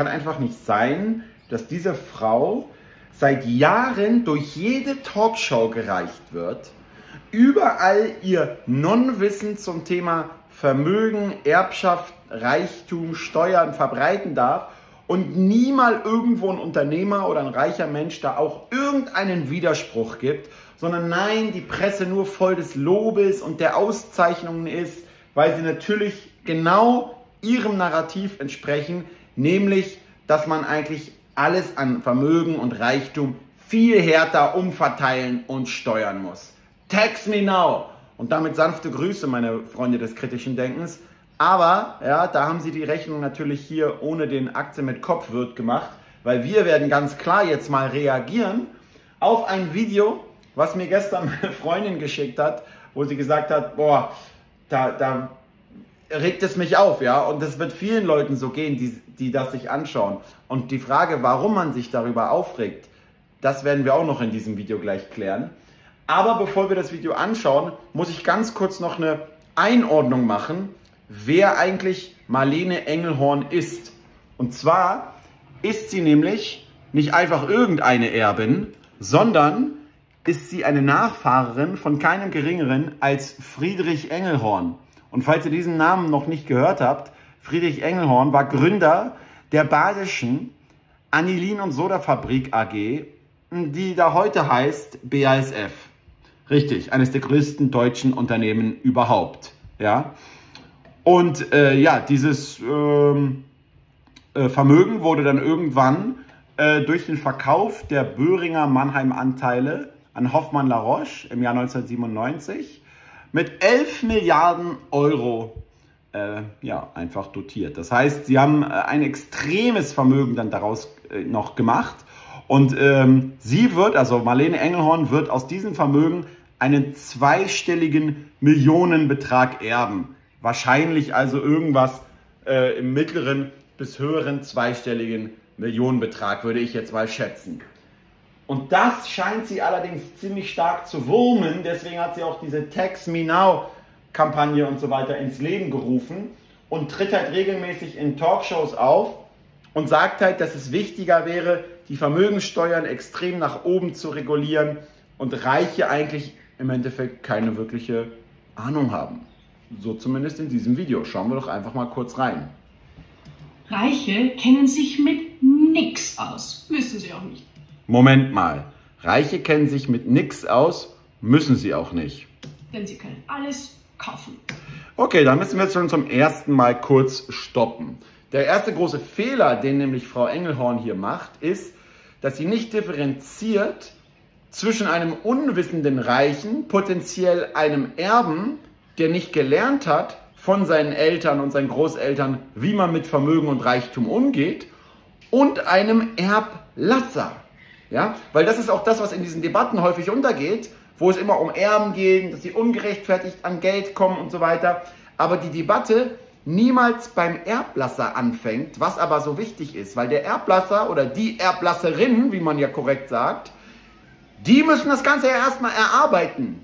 kann einfach nicht sein, dass diese Frau seit Jahren durch jede Talkshow gereicht wird, überall ihr Non-Wissen zum Thema Vermögen, Erbschaft, Reichtum, Steuern verbreiten darf und nie mal irgendwo ein Unternehmer oder ein reicher Mensch da auch irgendeinen Widerspruch gibt, sondern nein, die Presse nur voll des Lobes und der Auszeichnungen ist, weil sie natürlich genau ihrem Narrativ entsprechen, nämlich, dass man eigentlich alles an Vermögen und Reichtum viel härter umverteilen und steuern muss. Tax me now! Und damit sanfte Grüße, meine Freunde des kritischen Denkens. Aber, ja, da haben sie die Rechnung natürlich hier ohne den Aktien mit Kopfwirt gemacht, weil wir werden ganz klar jetzt mal reagieren auf ein Video, was mir gestern meine Freundin geschickt hat, wo sie gesagt hat, boah, da regt es mich auf, ja, und das wird vielen Leuten so gehen, die das sich anschauen. Und die Frage, warum man sich darüber aufregt, das werden wir auch noch in diesem Video gleich klären. Aber bevor wir das Video anschauen, muss ich ganz kurz noch eine Einordnung machen, wer eigentlich Marlene Engelhorn ist. Und zwar ist sie nämlich nicht einfach irgendeine Erbin, sondern ist sie eine Nachfahrerin von keinem Geringeren als Friedrich Engelhorn. Und falls ihr diesen Namen noch nicht gehört habt, Friedrich Engelhorn war Gründer der Badischen Anilin- und Sodafabrik AG, die da heute heißt BASF. Richtig, eines der größten deutschen Unternehmen überhaupt. Ja? Und ja, dieses Vermögen wurde dann irgendwann durch den Verkauf der Boehringer Mannheim-Anteile an Hoffmann La Roche im Jahr 1997 mit 11 Milliarden Euro ja, einfach dotiert. Das heißt, sie haben ein extremes Vermögen dann daraus noch gemacht. Und sie wird, also Marlene Engelhorn, wird aus diesem Vermögen einen zweistelligen Millionenbetrag erben. Wahrscheinlich also irgendwas im mittleren bis höheren zweistelligen Millionenbetrag, würde ich jetzt mal schätzen. Und das scheint sie allerdings ziemlich stark zu wurmen. Deswegen hat sie auch diese Tax Me Now Kampagne und so weiter ins Leben gerufen und tritt halt regelmäßig in Talkshows auf und sagt halt, dass es wichtiger wäre, die Vermögenssteuern extrem nach oben zu regulieren und Reiche eigentlich im Endeffekt keine wirkliche Ahnung haben. So zumindest in diesem Video. Schauen wir doch einfach mal kurz rein. Reiche kennen sich mit nix aus. Müssen sie auch nicht. Moment mal. Reiche kennen sich mit nix aus, müssen sie auch nicht. Denn sie können alles kaufen. Okay, dann müssen wir jetzt schon zum ersten Mal kurz stoppen. Der erste große Fehler, den nämlich Frau Engelhorn hier macht, ist, dass sie nicht differenziert zwischen einem unwissenden Reichen, potenziell einem Erben, der nicht gelernt hat von seinen Eltern und seinen Großeltern, wie man mit Vermögen und Reichtum umgeht, und einem Erblasser. Ja? Weil das ist auch das, was in diesen Debatten häufig untergeht, wo es immer um Erben geht, dass sie ungerechtfertigt an Geld kommen und so weiter. Aber die Debatte niemals beim Erblasser anfängt, was aber so wichtig ist, weil der Erblasser oder die Erblasserin, wie man ja korrekt sagt, die müssen das Ganze ja erstmal erarbeiten.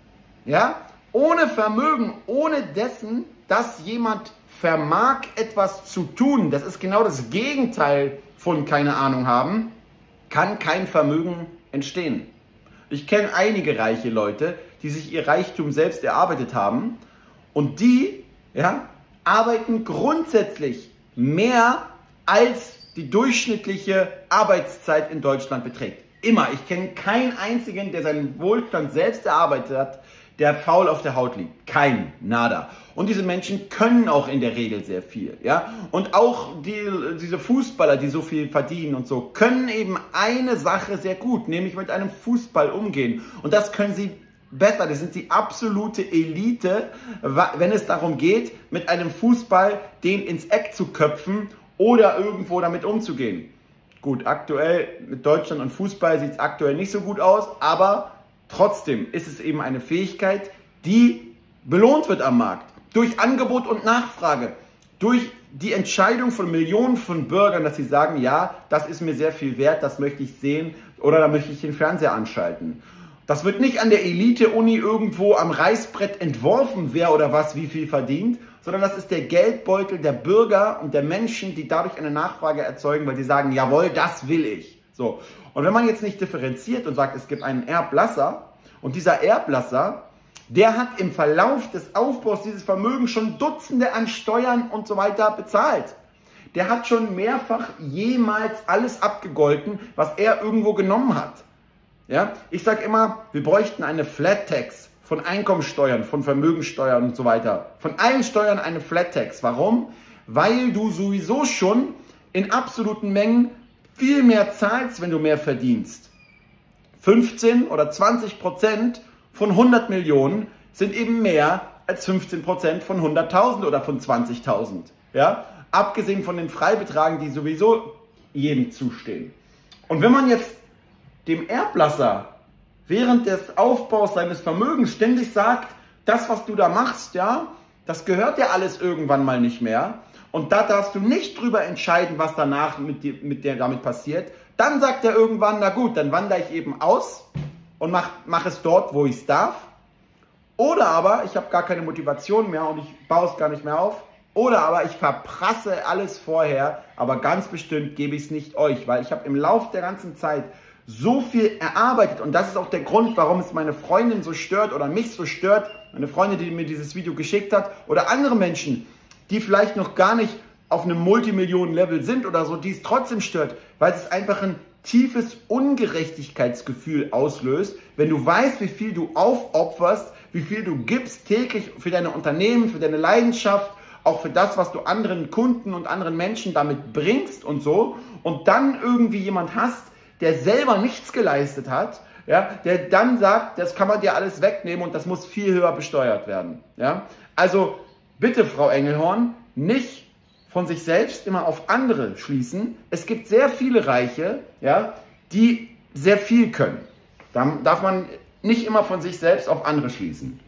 Ja? Ohne Vermögen, ohne dessen, dass jemand vermag, etwas zu tun, das ist genau das Gegenteil von keine Ahnung haben, kann kein Vermögen entstehen. Ich kenne einige reiche Leute, die sich ihr Reichtum selbst erarbeitet haben und die, ja, arbeiten grundsätzlich mehr als die durchschnittliche Arbeitszeit in Deutschland beträgt. Immer. Ich kenne keinen einzigen, der seinen Wohlstand selbst erarbeitet hat, der faul auf der Haut liegt. Kein, nada. Und diese Menschen können auch in der Regel sehr viel. Ja? Und auch diese Fußballer, die so viel verdienen und so, können eben eine Sache sehr gut, nämlich mit einem Fußball umgehen. Und das können sie besser. Das sind die absolute Elite, wenn es darum geht, mit einem Fußball den ins Eck zu köpfen oder irgendwo damit umzugehen. Gut, aktuell mit Deutschland und Fußball sieht es aktuell nicht so gut aus, aber trotzdem ist es eben eine Fähigkeit, die belohnt wird am Markt. Durch Angebot und Nachfrage. Durch die Entscheidung von Millionen von Bürgern, dass sie sagen, ja, das ist mir sehr viel wert, das möchte ich sehen oder da möchte ich den Fernseher anschalten. Das wird nicht an der Elite-Uni irgendwo am Reißbrett entworfen, wer oder was wie viel verdient, sondern das ist der Geldbeutel der Bürger und der Menschen, die dadurch eine Nachfrage erzeugen, weil sie sagen, jawohl, das will ich. So. Und wenn man jetzt nicht differenziert und sagt, es gibt einen Erblasser und dieser Erblasser, der hat im Verlauf des Aufbaus dieses Vermögens schon Dutzende an Steuern und so weiter bezahlt. Der hat schon mehrfach jemals alles abgegolten, was er irgendwo genommen hat. Ja? Ich sage immer, wir bräuchten eine Flat Tax von Einkommensteuern, von Vermögensteuern und so weiter. Von allen Steuern eine Flat Tax. Warum? Weil du sowieso schon in absoluten Mengen viel mehr zahlst, wenn du mehr verdienst. 15 oder 20% von 100 Millionen sind eben mehr als 15% von 100.000 oder von 20.000. Ja? Abgesehen von den Freibeträgen, die sowieso jedem zustehen. Und wenn man jetzt dem Erblasser während des Aufbaus seines Vermögens ständig sagt, das, was du da machst, ja, das gehört ja alles irgendwann mal nicht mehr. Und da darfst du nicht drüber entscheiden, was danach damit passiert. Dann sagt er irgendwann, na gut, dann wandere ich eben aus und mach es dort, wo ich es darf. Oder aber, ich habe gar keine Motivation mehr und ich baue es gar nicht mehr auf. Oder aber ich verprasse alles vorher, aber ganz bestimmt gebe ich es nicht euch, weil ich habe im Laufe der ganzen Zeit so viel erarbeitet und das ist auch der Grund, warum es meine Freundin so stört oder mich so stört, meine Freundin, die mir dieses Video geschickt hat oder andere Menschen, die vielleicht noch gar nicht auf einem Multimillionen-Level sind oder so, die es trotzdem stört, weil es einfach ein tiefes Ungerechtigkeitsgefühl auslöst, wenn du weißt, wie viel du aufopferst, wie viel du gibst täglich für deine Unternehmen, für deine Leidenschaft, auch für das, was du anderen Kunden und anderen Menschen damit bringst und so und dann irgendwie jemand hast, der selber nichts geleistet hat, ja, der dann sagt, das kann man dir alles wegnehmen und das muss viel höher besteuert werden. Ja? Also bitte, Frau Engelhorn, nicht von sich selbst immer auf andere schließen. Es gibt sehr viele Reiche, ja, die sehr viel können. Da darf man nicht immer von sich selbst auf andere schließen.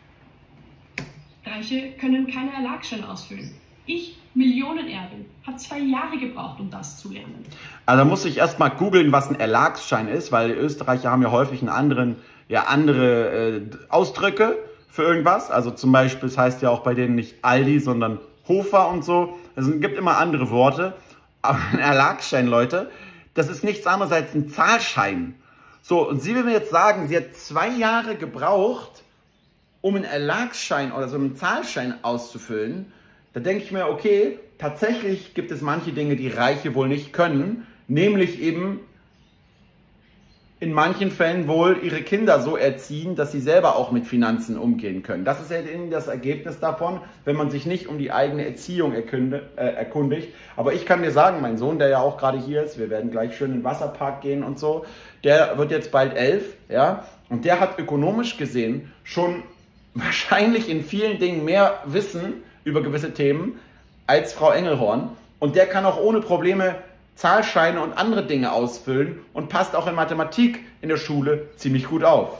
Reiche können keine Erlagsscheine ausfüllen. Ich, Millionenerbin, habe 2 Jahre gebraucht, um das zu lernen. Also da muss ich erstmal googeln, was ein Erlagsschein ist, weil die Österreicher haben ja häufig andere Ausdrücke für irgendwas. Also zum Beispiel, es heißt ja auch bei denen nicht Aldi, sondern Hofer und so. Also es gibt immer andere Worte. Aber ein Erlagsschein, Leute, das ist nichts anderes als ein Zahlschein. So, und sie will mir jetzt sagen, sie hat 2 Jahre gebraucht, um einen Erlagsschein oder so einen Zahlschein auszufüllen. Da denke ich mir, okay, tatsächlich gibt es manche Dinge, die Reiche wohl nicht können, nämlich eben in manchen Fällen wohl ihre Kinder so erziehen, dass sie selber auch mit Finanzen umgehen können. Das ist ja das Ergebnis davon, wenn man sich nicht um die eigene Erziehung erkundigt. Aber ich kann dir sagen, mein Sohn, der ja auch gerade hier ist, wir werden gleich schön in den Wasserpark gehen und so, der wird jetzt bald 11, ja, und der hat ökonomisch gesehen schon wahrscheinlich in vielen Dingen mehr Wissen über gewisse Themen als Frau Engelhorn. Und der kann auch ohne Probleme Zahlscheine und andere Dinge ausfüllen und passt auch in Mathematik in der Schule ziemlich gut auf.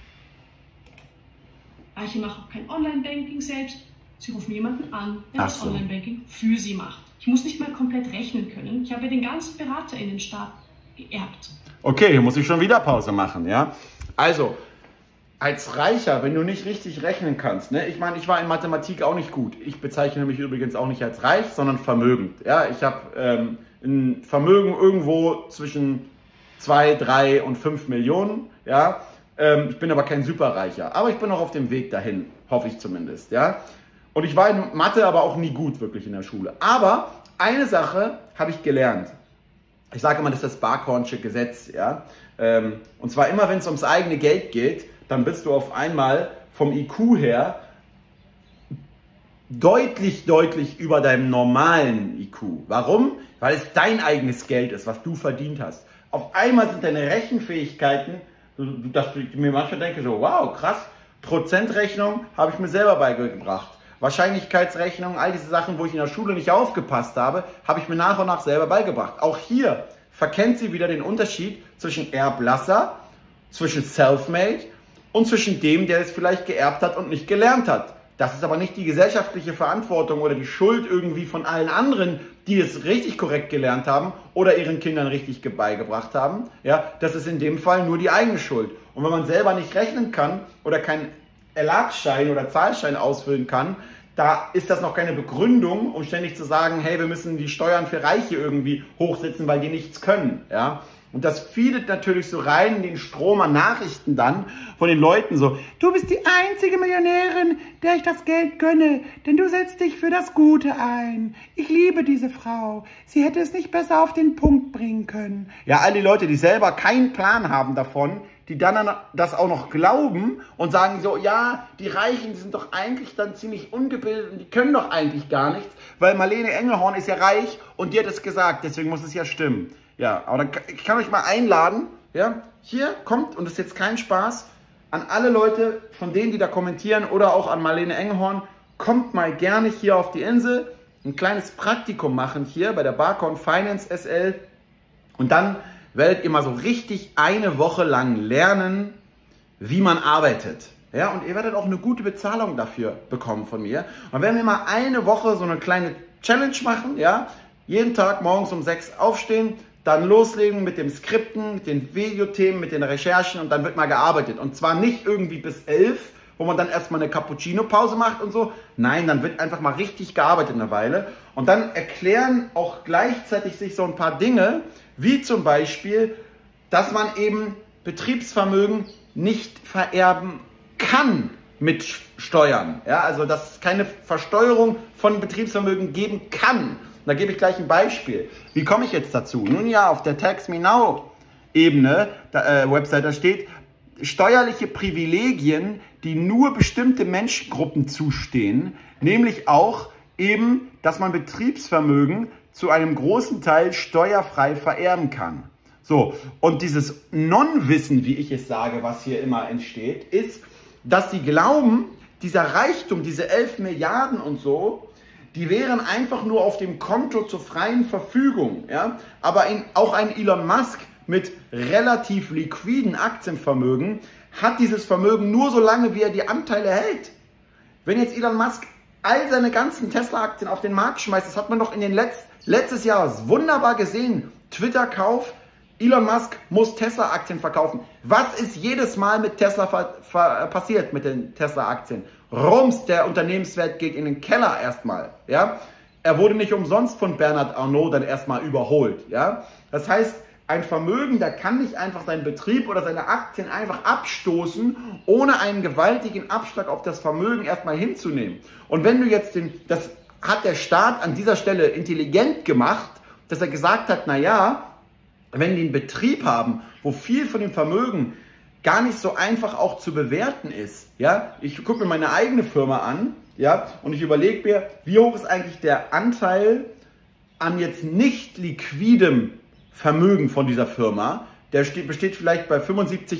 Reiche machen auch kein Online-Banking selbst. Sie rufen jemanden an, der das Online-Banking für sie macht. Ich muss nicht mal komplett rechnen können. Ich habe den ganzen BeraterInnenstab geerbt. Okay, hier muss ich schon wieder Pause machen, ja? Also, als Reicher, wenn du nicht richtig rechnen kannst, ne? Ich meine, ich war in Mathematik auch nicht gut. Ich bezeichne mich übrigens auch nicht als reich, sondern vermögend. Ja, ich habe ein Vermögen irgendwo zwischen 2, 3 und 5 Millionen. Ja, ich bin aber kein Superreicher. Aber ich bin auch auf dem Weg dahin, hoffe ich zumindest. Ja, und ich war in Mathe aber auch nie gut wirklich in der Schule. Aber eine Sache habe ich gelernt. Ich sage immer, das ist das Barkhornsche Gesetz. Ja, und zwar immer, wenn es ums eigene Geld geht, dann bist du auf einmal vom IQ her deutlich über deinem normalen IQ. Warum? Weil es dein eigenes Geld ist, was du verdient hast. Auf einmal sind deine Rechenfähigkeiten, dass ich mir manchmal denke, so wow, krass, Prozentrechnung habe ich mir selber beigebracht. Wahrscheinlichkeitsrechnung, all diese Sachen, wo ich in der Schule nicht aufgepasst habe, habe ich mir nach und nach selber beigebracht. Auch hier verkennt sie wieder den Unterschied zwischen Erblasser, zwischen Selfmade und zwischen dem, der es vielleicht geerbt hat und nicht gelernt hat. Das ist aber nicht die gesellschaftliche Verantwortung oder die Schuld irgendwie von allen anderen, die es richtig korrekt gelernt haben oder ihren Kindern richtig beigebracht haben. Ja, das ist in dem Fall nur die eigene Schuld. Und wenn man selber nicht rechnen kann oder keinen Erlagsschein oder Zahlschein ausfüllen kann, da ist das noch keine Begründung, um ständig zu sagen, hey, wir müssen die Steuern für Reiche irgendwie hochsetzen, weil die nichts können. Ja? Und das feedet natürlich so rein in den Strom an Nachrichten dann von den Leuten so, du bist die einzige Millionärin, der ich das Geld gönne, denn du setzt dich für das Gute ein. Ich liebe diese Frau. Sie hätte es nicht besser auf den Punkt bringen können. Ja, all die Leute, die selber keinen Plan haben davon, die dann das auch noch glauben und sagen so, ja, die Reichen, die sind doch eigentlich dann ziemlich ungebildet und die können doch eigentlich gar nichts, weil Marlene Engelhorn ist ja reich und die hat es gesagt, deswegen muss es ja stimmen. Ja, aber dann, ich kann euch mal einladen, ja, hier kommt, und das ist jetzt kein Spaß, an alle Leute, von denen, die da kommentieren oder auch an Marlene Engelhorn, kommt mal gerne hier auf die Insel, ein kleines Praktikum machen hier bei der Barcon Finance SL und dann werdet ihr mal so richtig eine Woche lang lernen, wie man arbeitet. Ja, und ihr werdet auch eine gute Bezahlung dafür bekommen von mir. Und wenn wir mal eine Woche so eine kleine Challenge machen, ja, jeden Tag morgens um 6 aufstehen, dann loslegen mit dem Skripten, mit den Videothemen, mit den Recherchen und dann wird mal gearbeitet. Und zwar nicht irgendwie bis 11, wo man dann erstmal eine Cappuccino-Pause macht und so. Nein, dann wird einfach mal richtig gearbeitet eine Weile. Und dann erklären auch gleichzeitig sich so ein paar Dinge, wie zum Beispiel, dass man eben Betriebsvermögen nicht vererben kann mit Steuern. Ja, also dass es keine Versteuerung von Betriebsvermögen geben kann. Da gebe ich gleich ein Beispiel. Wie komme ich jetzt dazu? Nun ja, auf der Tax Me Now Ebene, Website, da steht, steuerliche Privilegien, die nur bestimmte Menschengruppen zustehen, nämlich auch eben, dass man Betriebsvermögen zu einem großen Teil steuerfrei vererben kann. So, und dieses Non-Wissen, wie ich es sage, was hier immer entsteht, ist, dass sie glauben, dieser Reichtum, diese 11 Milliarden und so, die wären einfach nur auf dem Konto zur freien Verfügung. Ja? Aber auch ein Elon Musk mit relativ liquiden Aktienvermögen hat dieses Vermögen nur so lange, wie er die Anteile hält. Wenn jetzt Elon Musk all seine ganzen Tesla-Aktien auf den Markt schmeißt, das hat man doch in den letztes Jahr wunderbar gesehen. Twitter-Kauf, Elon Musk muss Tesla-Aktien verkaufen. Was ist jedes Mal mit Tesla passiert, mit den Tesla-Aktien? Rums, der Unternehmenswert geht in den Keller erstmal. Ja? Er wurde nicht umsonst von Bernard Arnault dann erstmal überholt. Ja? Das heißt, ein Vermögender kann nicht einfach seinen Betrieb oder seine Aktien einfach abstoßen, ohne einen gewaltigen Abschlag auf das Vermögen erstmal hinzunehmen. Und wenn du jetzt das hat der Staat an dieser Stelle intelligent gemacht, dass er gesagt hat, naja, wenn die einen Betrieb haben, wo viel von dem Vermögen gar nicht so einfach auch zu bewerten ist. Ja? Ich gucke mir meine eigene Firma an, ja, und ich überlege mir, wie hoch ist eigentlich der Anteil an jetzt nicht liquidem Vermögen von dieser Firma. Der besteht vielleicht bei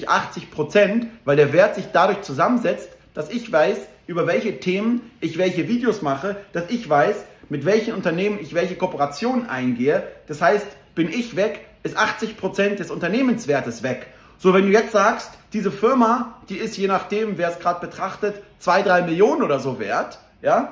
75–80%, weil der Wert sich dadurch zusammensetzt, dass ich weiß, über welche Themen ich welche Videos mache, dass ich weiß, mit welchen Unternehmen ich welche Kooperationen eingehe. Das heißt, bin ich weg, ist 80% des Unternehmenswertes weg. So, wenn du jetzt sagst, diese Firma, die ist je nachdem, wer es gerade betrachtet, 2–3 Millionen oder so wert, ja,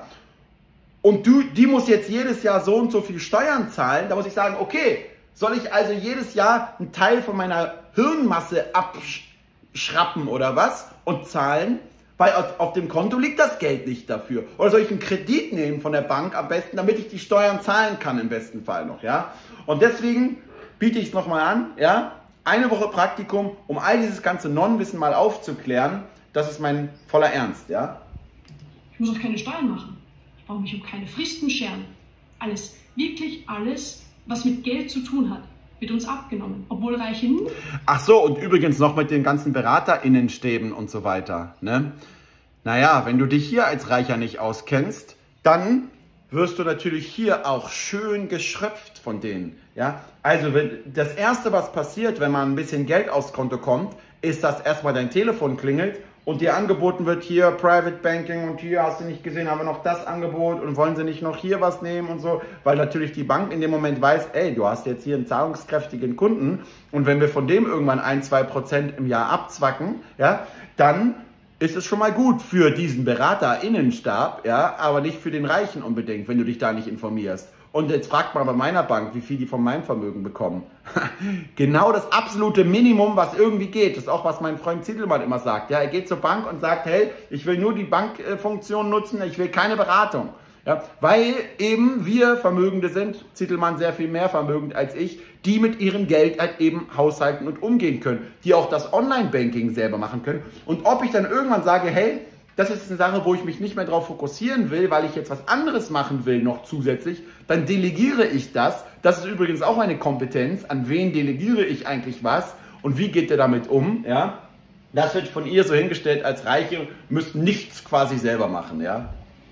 und die muss jetzt jedes Jahr so und so viel Steuern zahlen, da muss ich sagen, okay, soll ich also jedes Jahr einen Teil von meiner Hirnmasse abschrappen oder was und zahlen? Weil auf dem Konto liegt das Geld nicht dafür. Oder soll ich einen Kredit nehmen von der Bank am besten, damit ich die Steuern zahlen kann im besten Fall noch, ja? Und deswegen biete ich es nochmal an, ja? Eine Woche Praktikum, um all dieses ganze Non-Wissen mal aufzuklären. Das ist mein voller Ernst, ja? Ich muss auch keine Steuern machen. Ich brauche mich um keine Fristen scheren. Alles, wirklich alles, was mit Geld zu tun hat, wird uns abgenommen, obwohl Reiche nur... Ach so, und übrigens noch mit den ganzen BeraterInnenstäben und so weiter, ne? Naja, wenn du dich hier als Reicher nicht auskennst, dann wirst du natürlich hier auch schön geschröpft von denen, ja? Also das Erste, was passiert, wenn man ein bisschen Geld aufs Konto kommt, ist, dass erstmal dein Telefon klingelt und dir angeboten wird, hier Private Banking und hier, hast du nicht gesehen, haben wir noch das Angebot und wollen sie nicht noch hier was nehmen und so, weil natürlich die Bank in dem Moment weiß, ey, du hast jetzt hier einen zahlungskräftigen Kunden und wenn wir von dem irgendwann 1–2% im Jahr abzwacken, ja, dann ist es schon mal gut für diesen BeraterInnenstab, ja, aber nicht für den Reichen unbedingt, wenn du dich da nicht informierst. Und jetzt fragt mal bei meiner Bank, wie viel die von meinem Vermögen bekommen. Genau das absolute Minimum, was irgendwie geht. Das ist auch, was mein Freund Zietelmann immer sagt. Ja, er geht zur Bank und sagt, hey, ich will nur die Bankfunktion nutzen, ich will keine Beratung. Ja, weil eben wir Vermögende sind, Zietelmann sehr viel mehr vermögend als ich, die mit ihrem Geld halt eben haushalten und umgehen können, die auch das Online-Banking selber machen können. Und ob ich dann irgendwann sage, hey, das ist eine Sache, wo ich mich nicht mehr darauf fokussieren will, weil ich jetzt was anderes machen will noch zusätzlich, dann delegiere ich das. Das ist übrigens auch eine Kompetenz. An wen delegiere ich eigentlich was und wie geht der damit um? Ja? Das wird von ihr so hingestellt, als Reiche müssten nichts quasi selber machen. Ja?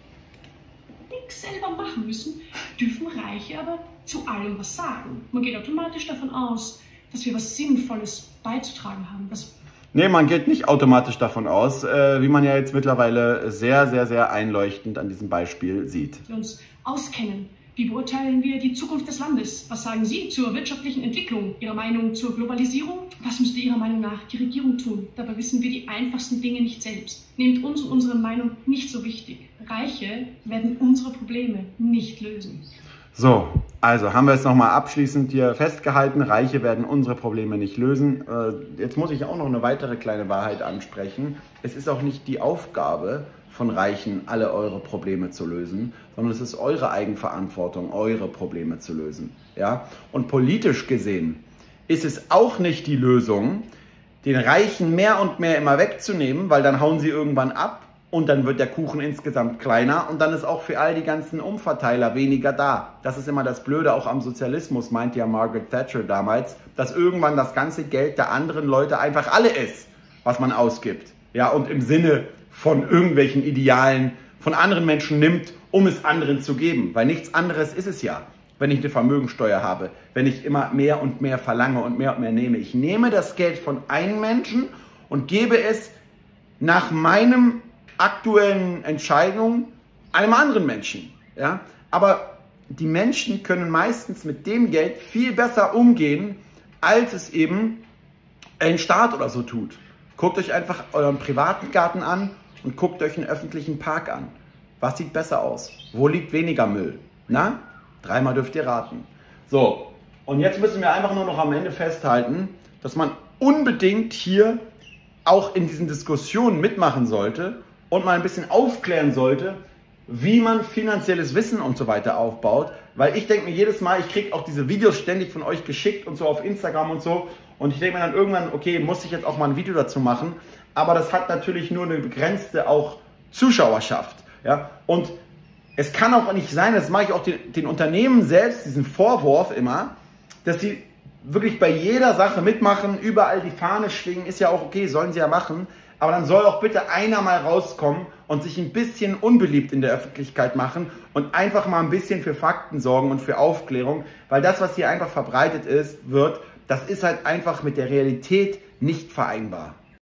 Nichts selber machen müssen, dürfen Reiche aber zu allem was sagen. Man geht automatisch davon aus, dass wir was Sinnvolles beizutragen haben. Nee, man geht nicht automatisch davon aus, wie man ja jetzt mittlerweile sehr, sehr, sehr einleuchtend an diesem Beispiel sieht. Wir uns auskennen. Wie beurteilen wir die Zukunft des Landes? Was sagen Sie zur wirtschaftlichen Entwicklung? Ihre Meinung zur Globalisierung? Was müsste Ihrer Meinung nach die Regierung tun? Dabei wissen wir die einfachsten Dinge nicht selbst. Nehmt uns und unsere Meinung nicht so wichtig. Reiche werden unsere Probleme nicht lösen. So, also haben wir es nochmal abschließend hier festgehalten, Reiche werden unsere Probleme nicht lösen. Jetzt muss ich auch noch eine weitere kleine Wahrheit ansprechen. Es ist auch nicht die Aufgabe von Reichen, alle eure Probleme zu lösen, sondern es ist eure Eigenverantwortung, eure Probleme zu lösen. Ja? Und politisch gesehen ist es auch nicht die Lösung, den Reichen mehr und mehr immer wegzunehmen, weil dann hauen sie irgendwann ab. Und dann wird der Kuchen insgesamt kleiner und dann ist auch für all die ganzen Umverteiler weniger da. Das ist immer das Blöde, auch am Sozialismus, meinte ja Margaret Thatcher damals, dass irgendwann das ganze Geld der anderen Leute einfach alle ist, was man ausgibt. Ja, und im Sinne von irgendwelchen Idealen von anderen Menschen nimmt, um es anderen zu geben. Weil nichts anderes ist es ja, wenn ich eine Vermögensteuer habe, wenn ich immer mehr und mehr verlange und mehr nehme. Ich nehme das Geld von einem Menschen und gebe es nach meinem aktuellen Entscheidungen einem anderen Menschen. Ja? Aber die Menschen können meistens mit dem Geld viel besser umgehen, als es eben ein Staat oder so tut. Guckt euch einfach euren privaten Garten an und guckt euch einen öffentlichen Park an. Was sieht besser aus? Wo liegt weniger Müll? Na? Dreimal dürft ihr raten. So, und jetzt müssen wir einfach nur noch am Ende festhalten, dass man unbedingt hier auch in diesen Diskussionen mitmachen sollte und mal ein bisschen aufklären sollte, wie man finanzielles Wissen und so weiter aufbaut. Weil ich denke mir jedes Mal, ich kriege auch diese Videos ständig von euch geschickt und so auf Instagram und so. Und ich denke mir dann irgendwann, okay, muss ich jetzt auch mal ein Video dazu machen. Aber das hat natürlich nur eine begrenzte auch Zuschauerschaft. Ja? Und es kann auch nicht sein, das mache ich auch den Unternehmen selbst, diesen Vorwurf immer, dass sie wirklich bei jeder Sache mitmachen, überall die Fahne schwingen, ist ja auch okay, sollen sie ja machen. Aber dann soll auch bitte einer mal rauskommen und sich ein bisschen unbeliebt in der Öffentlichkeit machen und einfach mal ein bisschen für Fakten sorgen und für Aufklärung, weil das, was hier einfach verbreitet wird, das ist halt einfach mit der Realität nicht vereinbar.